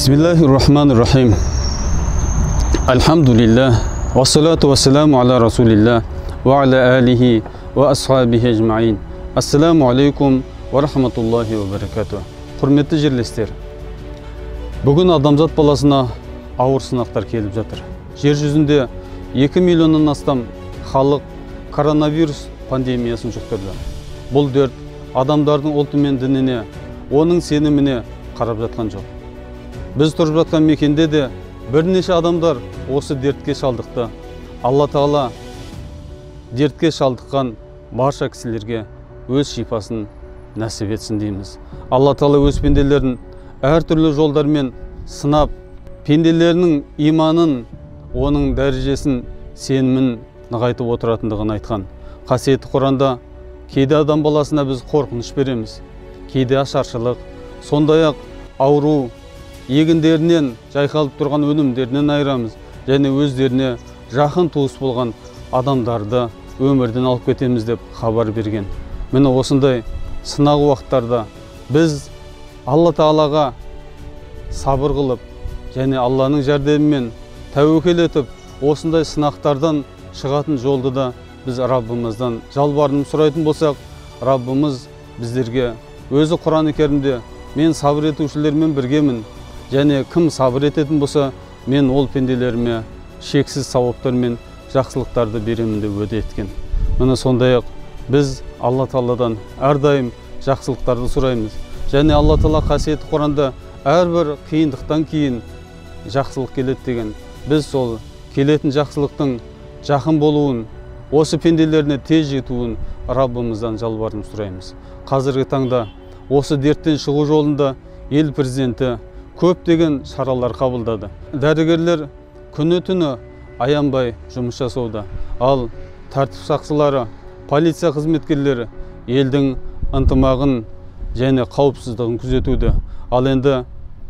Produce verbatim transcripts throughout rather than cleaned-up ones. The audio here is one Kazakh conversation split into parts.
Bismillahirrahmanirrahim. Alhamdulillah. Wassalatu wassalamu ala rasulillah wa ala alihi wa ashabihi ajma'in. Assalamu alaikum wa rahmatullahi wa barakatuh. Құрметті жерлестер, бүгін адамзат баласына ауыр сынақтар келіп жатыр. Жер жүзінде екі миллионнан астам халық коронавирус пандемиясын жұқтырды. Бұл дерт адамдардың ұлты мен дініне, оның сеніміне қарап жатқан жоқ. Біз тұрып жатқан мекенде де бірнеше адамдар осы дертке шалдықты. Алла Тағала дертке шалдыққан барша кісілерге өз шипасын нәсіп етсін дейміз. Алла Тағала өз пенделерін әртүрлі жолдармен сынап, пенделерінің иманын, оның дәрежесін, сенімін нығайтып отыратындығын айтқан. Қасиетті Құранда кейде адам баласына біз қорқыныш береміз, кейде ашаршылық, сондай-ақ ауру, егіндерінен жайқалып тұрған өнімдерінен айырамыз, және өздеріне жақын туыс болған адамдарды өмірден алып кетеміз деп хабар берген. Міне осындай сынақ уақыттарда біз Алла Тағалаға сабыр қылып, және Алланың жәрдемімен тәуекел етіп, осындай сынақтардан шығатын жолды да біз Раббымыздан жалбарынып сұрайтын болсақ, Раббымыз біздерге өзі Құран-ы Кәрімде мен сабыр етушілермен біргемін, және кім сабыр ететін болса, мен ол пенделеріме шексіз сауаптар мен жақсылықтарды беремін деп уәде еткен. Міне сондай-ақ біз Алла Тағаладан әрдайым жақсылықтарды сұраймыз. Және Алла Тағала қасиетті Құранда әрбір қиындықтан кейін жақсылық келеді деген. Біз сол келетін жақсылықтың жақын болуын, осы пенделеріне тез жетуін Раббымыздан жалбарынып сұраймыз. Қазіргі таңда осы дерттен шығу жолында ел президенті көптеген шаралар қабылдады. Дәрігерлер күні түні аянбай жұмыс жасауда. Ал тәртіп сақшылары, полиция қызметкерлері елдің ынтымағын және қауіпсіздігін күзетуде. Ал енді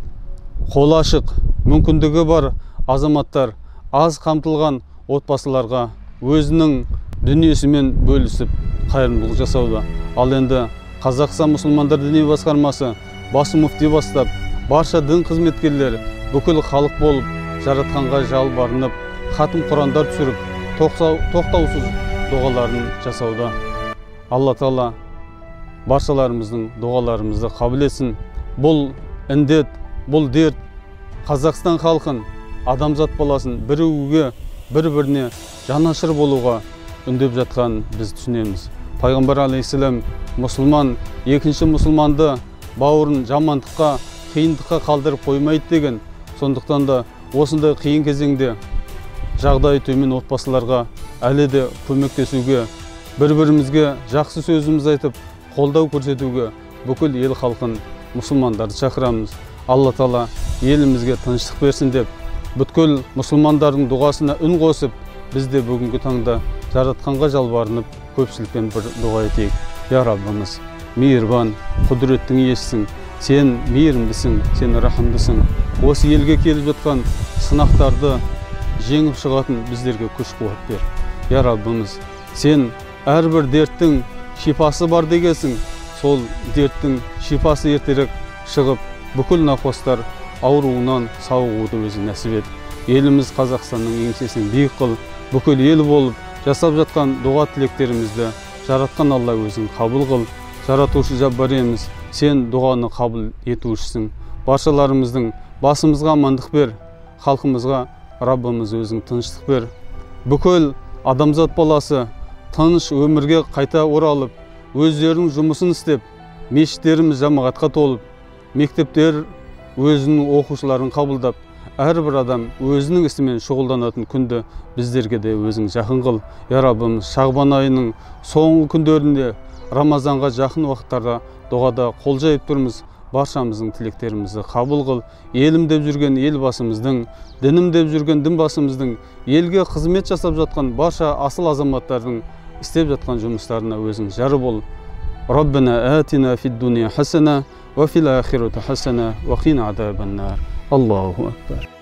қолы ашық, мүмкіндігі бар азаматтар аз қамтылған отбасыларға өзінің дүниесімен бөлісіп қайырымдылық жасауда. Ал енді Қазақстан мұсылмандар діни басқармасы басы мүфти бастап, барша дін қызметкерлері бүкіл халық болып жаратқанға жалбарынып, хатым Құрандар түсіріп, тоқтаусыз дұғаларын жасауда. Алла Тағала баршаларымыздың дұғаларымызды қабыл етсін. Бұл індет, бұл дерт Қазақстан халқын, адамзат баласын бірігуге, бір-біріне жанашыр болуға үндеп жатқан біз түсінеміз. Пайғамбар алейхиссалам мұсылман екінші мұсылманды бауырын жамандыққа, қиындыққа қалдырып қоймайды деген. Сондықтан да осындай қиын кезеңде жағдайы төмен отбасыларға әлі де көмектесуге, бір-бірімізге жақсы сөзіміз айтып, қолдау көрсетуге бүкіл ел халқын, мұсылмандарды шақырамыз. Алла Тағала елімізге тыныштық берсін деп, бүткіл мұсылмандардың дұғасына үн қосып, біз де бүгінгі таңда жаратқанға жалбарынып, көпшілікпен бір дұға етейік. Я Раббымыз, мейірбан, құдіреттің иесісің, сен мейірімдісің, сен рахымдысың. Осы елге келіп жатқан сынақтарды жеңіп шығатын біздерге күш-қуат бер. Я Раббымыз, сен әрбір дерттің шипасы бар дегенсің, сол дерттің шипасы ертерек шығып, бүкіл науқастар ауруынан сауығуды өзің нәсіп ет. Еліміз Қазақстанның еңсесін биік қыл, бүкіл ел болып жасап жатқан дұға тілектерімізді жаратқан Алла өзің қабыл қыл. Жаратушы Жаббар иеміз, сен дұғаны қабыл етушісің. Баршаларымыздың басымызға амандық бер, халқымызға Раббымыз өзің тыныштық бер. Бүкіл адамзат баласы тыныш өмірге қайта оралып, өздерінің жұмысын істеп, мешіттеріміз жамағатқа толып, мектептер өзінің оқушыларын қабылдап, әрбір адам өзінің ісімен шұғылданатын күнді біздерге де өзің жақын қыл. Я Раббымыз, Шағбан айының соңғы күндерінде, Рамазанға жақын уақыттарда дұғада қол жайып тұрмыз. Баршамыздың тілектерімізді қабыл қыл. Елім деп жүрген ел басымыздың, дінім деп жүрген дін басымыздың, елге қызмет жасап жатқан барша асыл азаматтардың істеп жатқан жұмыстарына өзің жары бол. Раббана атина фид дуния хасана ва фил ахирати хасана ва қина азабан нар. Аллаху акбар.